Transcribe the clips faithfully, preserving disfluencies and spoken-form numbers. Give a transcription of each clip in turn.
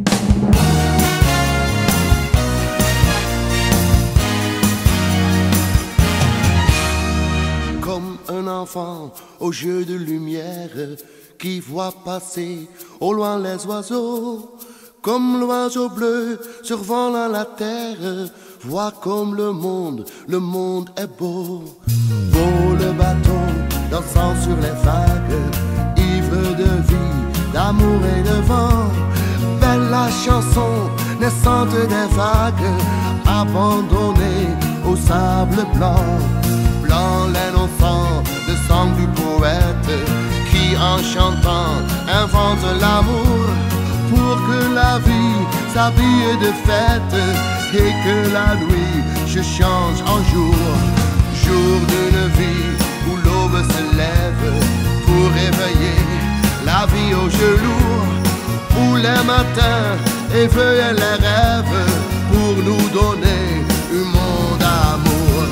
Comme un enfant au jeu de lumière qui voit passer au loin les oiseaux, comme l'oiseau bleu survolant la terre, vois comme le monde, le monde est beau. Beau le bateau dansant sur les vagues, ivre de vie, d'amour et de vent. Belle la chanson naissante des vagues, abandonnée au sable blanc. Blanc l'innocent, le sang du poète qui en chantant invente l'amour pour que la vie s'habille de fête et que la nuit se change en jour. Jour d'une vie où l'aube se lève pour réveiller la vie aux genoux, où les matins éveillent les rêves pour nous donner un monde d'amour.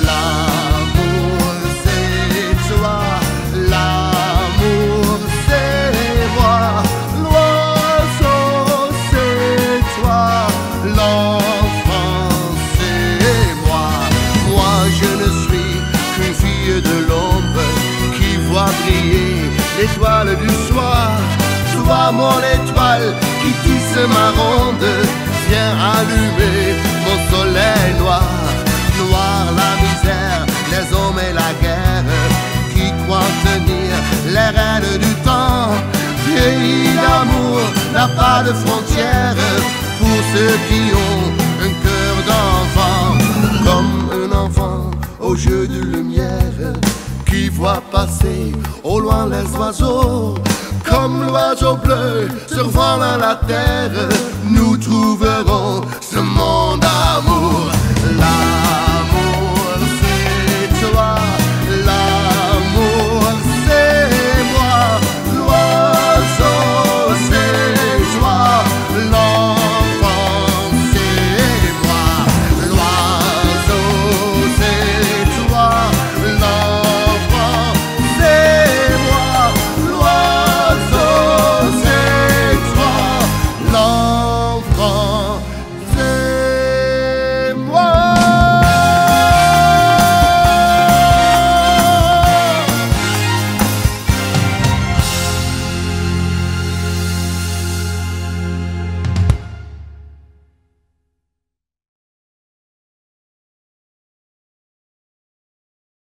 L'amour c'est toi, l'amour c'est moi, l'oiseau c'est toi, l'enfant c'est moi. Moi je ne suis qu'une fille de l'ombre qui voit briller l'étoile du soir. Sois mon étoile qui tisse ma ronde, viens allumer mon soleil noir. Noir la misère, les hommes et la guerre qui croient tenir les rênes du temps. Pays d'amour n'a pas de frontières pour ceux qui ont un cœur d'enfant. Comme un enfant au jeu de lumière qui voit passer au loin les oiseaux, comme l'oiseau bleu survolant la terre, nous trouverons ce monde d'amour là.